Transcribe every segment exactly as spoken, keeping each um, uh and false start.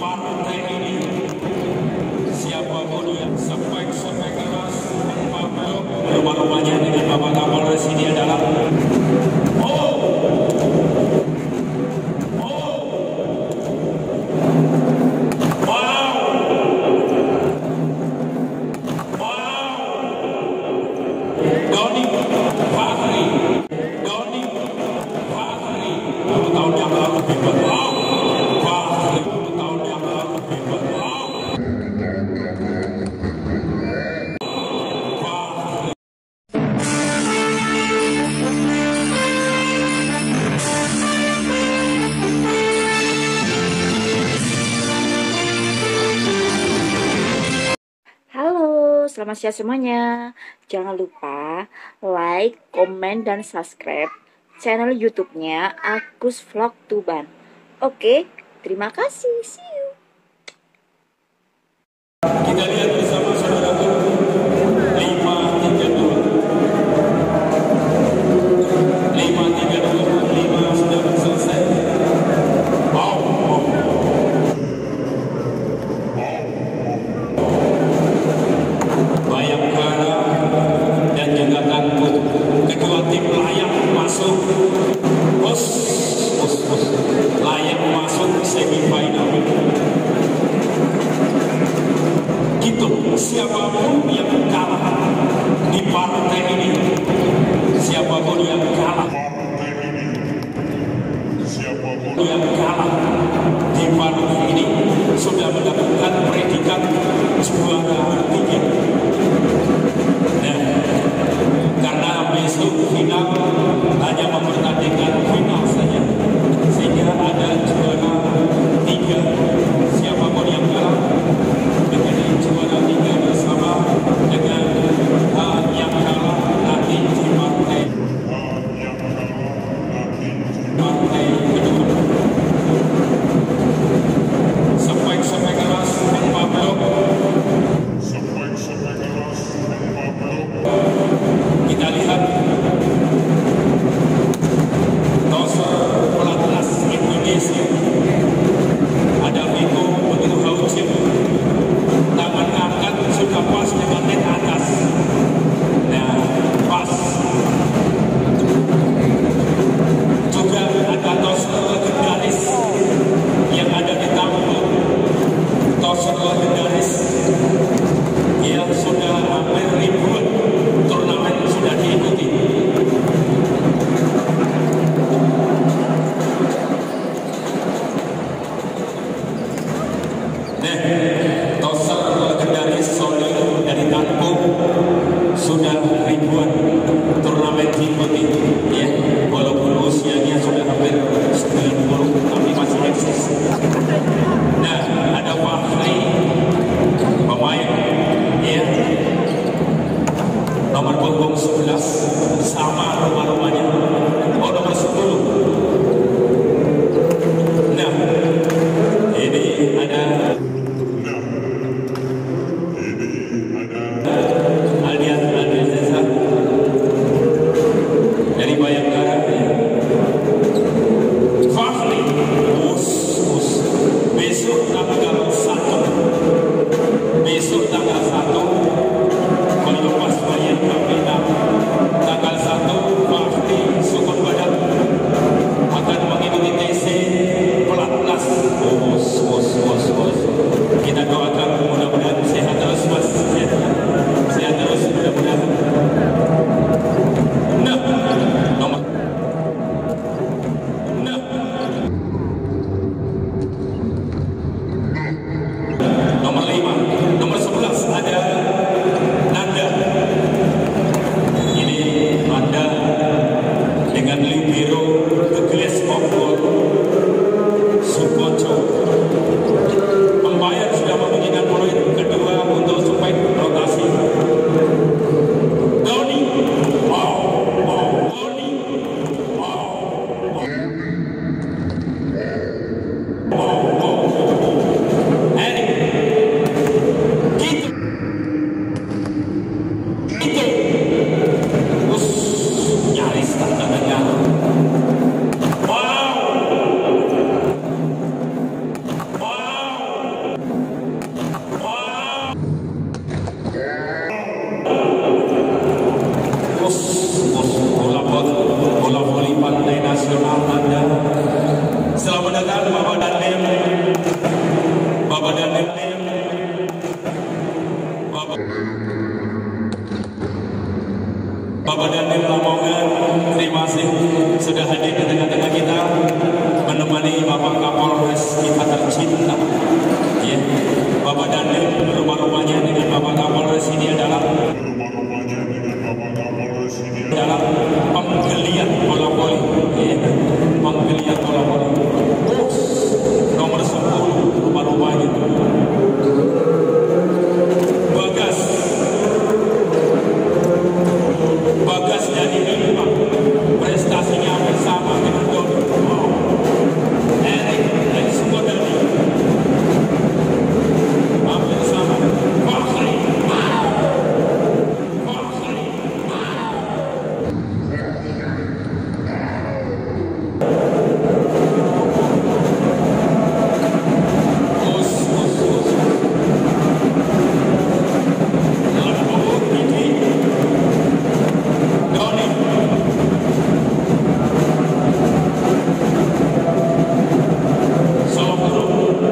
partai ini. Siapapun yang sampai-sampai keras rumah-rumahnya dengan Bapak Kapolres ini adalah oh oh wow wow Doni Fahri Doni Fahri dua tahun yang lalu hebat. Wow Fahri dua tahun yang lalu hebat. Wow Selamat siang semuanya. Jangan lupa like, komen, dan subscribe channel YouTube-nya Agus Vlog Tuban. Oke, terima kasih. See you. Kita lihat bersama saudaraku lima tiga dua lima tiga dua lima sudah selesai. Wow, wow. Bayangkara dan juga Tangguh, kedua tim layak masuk bos bos bos layak masuk semifinal. Gitu, siapapun yang kalah di partai ini, siapapun yang kalah siapapun yang kalah di partai ini sudah mendapatkan predikat juara tiga. Nah, karena besok final hanya mempertandingkan final saja, sehingga ada juara tiga. Siapapun yang kalah menjadi juara tiga bersama dengan uh, yang kalah nanti di partai partai kedua. Sampai-sampai keras empat blok. Kita lihat Toser pelatnas Indonesia. Ada Viko begitu haucip, tangan angkat sudah pas dengan net atas. Nah, pas. Juga ada Toser legendaris yang ada di Tambun. Toser legendaris yang sudah hampir ribuan turnamen sudah diikuti. Nah, Toser legendaris Sony dari Tambun sudah ribuan turnamen diikuti, ya, walaupun usianya sudah hampir sembilan puluh tapi masih eksis. Nah, ada Fahri, pemain, ya, nomor punggung sebelas sama rumah-rumahnya. Oh, nomor sepuluh. Nah, ini ada Aldian Aldian Zeza dari Bayangkara. Fahri, us us. Besok tanggal satu. Besok tanggal satu. Melepas bayang Kapina tanggal satu Fahri Sukun Badak akan mengikuti T C pelatnas. Bos, bos, bos, bos. Kita doakan mudah-mudahan sehat terus mas, ya. Sehat terus mudah-mudahan. Nah, nomor. Nah. Sinta. Ya, Bapak Dandim rumah-rumahnya dengan Bapak Kapolres ini adalah dalam penggeliat bola voli, ya, penggeliat bola voli. Nomor sepuluh rumah-rumahnya. Bagas, Bagas dari lima, prestasinya hampir sama dengan Doni. Wow. Erik dari Sukodadi, hampir sama. Fahri, Fahri, us, us, us. Lembu Didi, Doni. Sobro.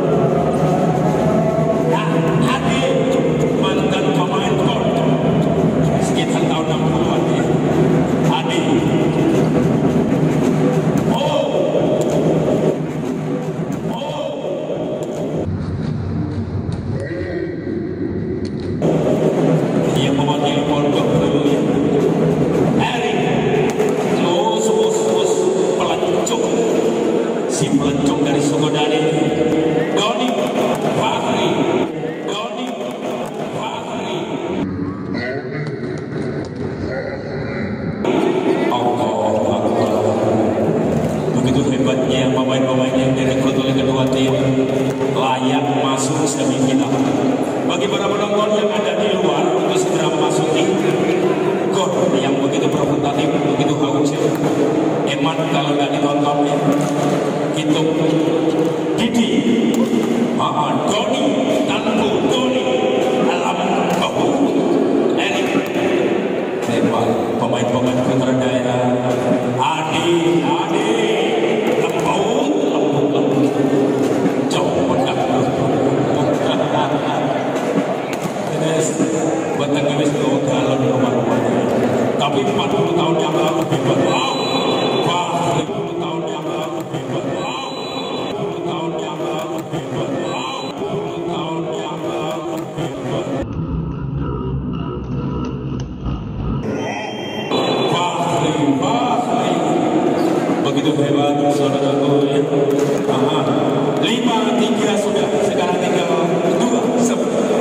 Nah, Adi, mantan pemain gol sekitar tahun enam puluhan ya. Adi. Oh. Oh. Dia mewakili pondok dulu ya. Erik. Terus, terus, terus pelencong. Si pelencong dari Sukodadi. Doni Fahri. Doni Fahri. Allah Akbar. Begitu hebatnya pemain-pemain yang direkrut oleh kedua tim layak masuk semifinal. Bagi para penonton yang ada di luar untuk segera memasuki gor yang begitu provokatif, begitu haus ya. Eman kalau nggak ditonton ya. Hitung Didi, ah, Doni, Tanpu, Doni, Alam, Bahu, Erik, hebat pemain-pemain putra daerah. Adi, Adi, lembut, lembut, lembut, jauh benar. Terus batang gelis dua galon rumah-rumahnya. Tapi empat puluh tahun yang lalu hebat. Wow, Fahri empat puluh tahun yang lalu hebat. Wow, empat puluh tahun yang lalu hebat. Wow, empat puluh tahun yang lalu hebat. Fahri, Fahri, begitu hebat saudaraku ya. Aha. Lima tiga sudah, sekarang tinggal dua sep,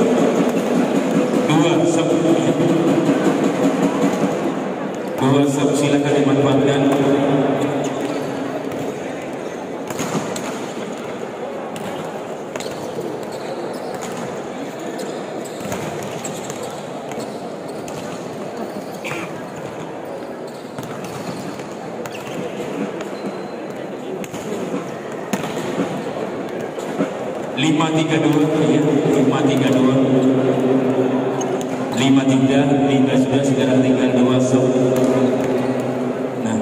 dua sep, dua sep, silakan dimanfaatkan. Lima tiga dua, ya, lima tiga dua, lima tiga, lima sudah, sekarang tinggal dua sub. Nah,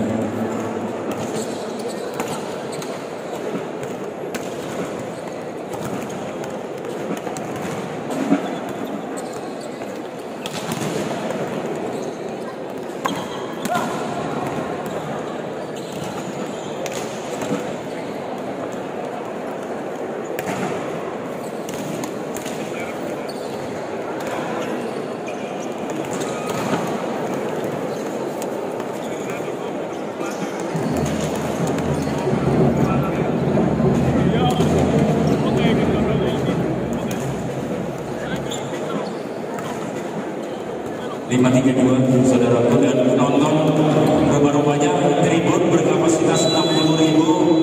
lima tiga dua, saudaraku dan penonton, rumah-rumahnya tribun berkapasitas enam puluh ribu